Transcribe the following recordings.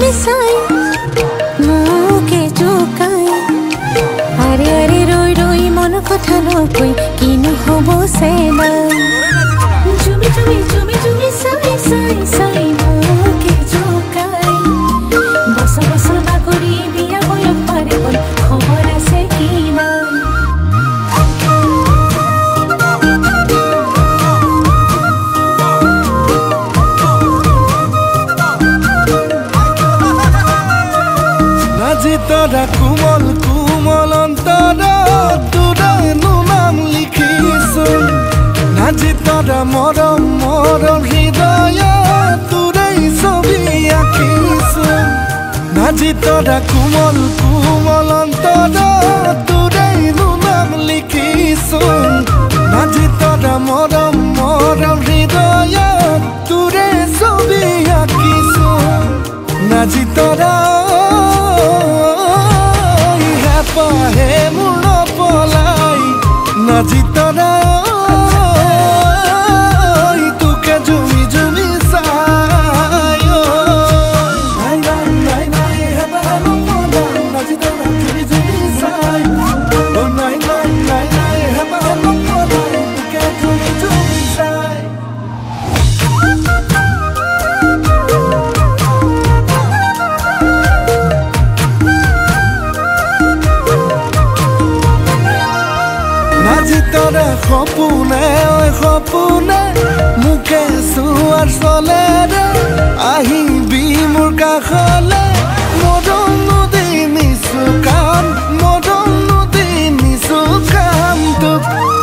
চাই মোকে জোকাই আরে আরে ৰৈ ৰৈ মন কথা নকৈ কিনো হ'ব চেনাই জুমি জুমি জুমি জুমি চাই চাই চাই মোকে জোকাই বছৰ বছৰ বাগৰি বিয়া বয়স পাৰে গ'ল খবৰ আছে কি নাই তৰা কোমল কোমল অন্তৰত তোৰে নাম লিখিছো নাজি তৰা মৰম মৰম হৃদয়ত তোৰে ছবি আঁকিছো নাজি তৰা কোমল কোমল অন্তৰত তোৰে নাম লিখিছো নাজি তৰা মৰম মৰম হৃদয়ত তোৰে ছবি আঁকিছো নাজি তৰা হে মোৰ পলাই নাজি তৰা তোকে জুমি জুমি চাই নাই নাই নাই নাই হেবাৰ পলাই নাজি তৰা জুমি জুমি চাই নাই নাই নাই নাই হেবাৰ পলাই তোকে জুমি জুমি চাই নাজি তৰা সপোনে সপোনে মুখে চোৱাৰ চলেৰে আহিবি মোৰ কাষলে মৰম নদী নিছো কাম মৰম নদী নিছো কাম তোক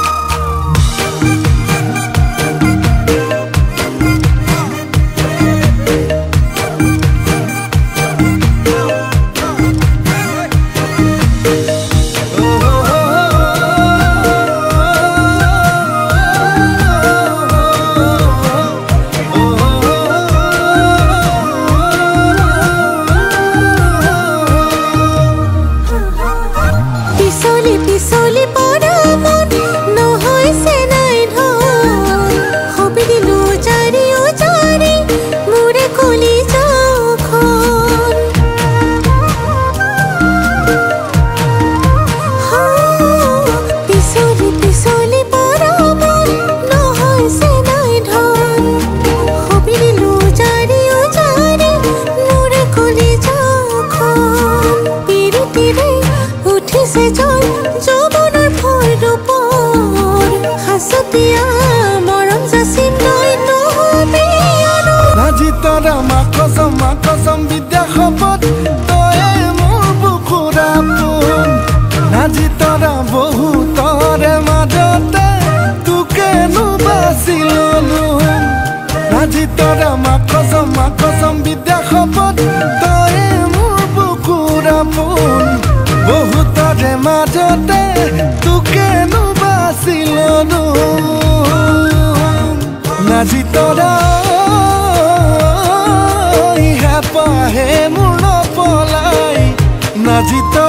মাকসম বিদ্যা শপত তয়ে মোৰ বুকুৰা পোন নাজি তৰা বহুতৰে মাজতে তোকেনো বাছি ললো নাজি তৰা মাকসম বিদ্যা শপত তয়ে মোৰ বুকুৰা পোন বহুতৰে মাজতে তোকেনো বাছি ললো নাজি তৰা হে মোৰ পলাই নাজি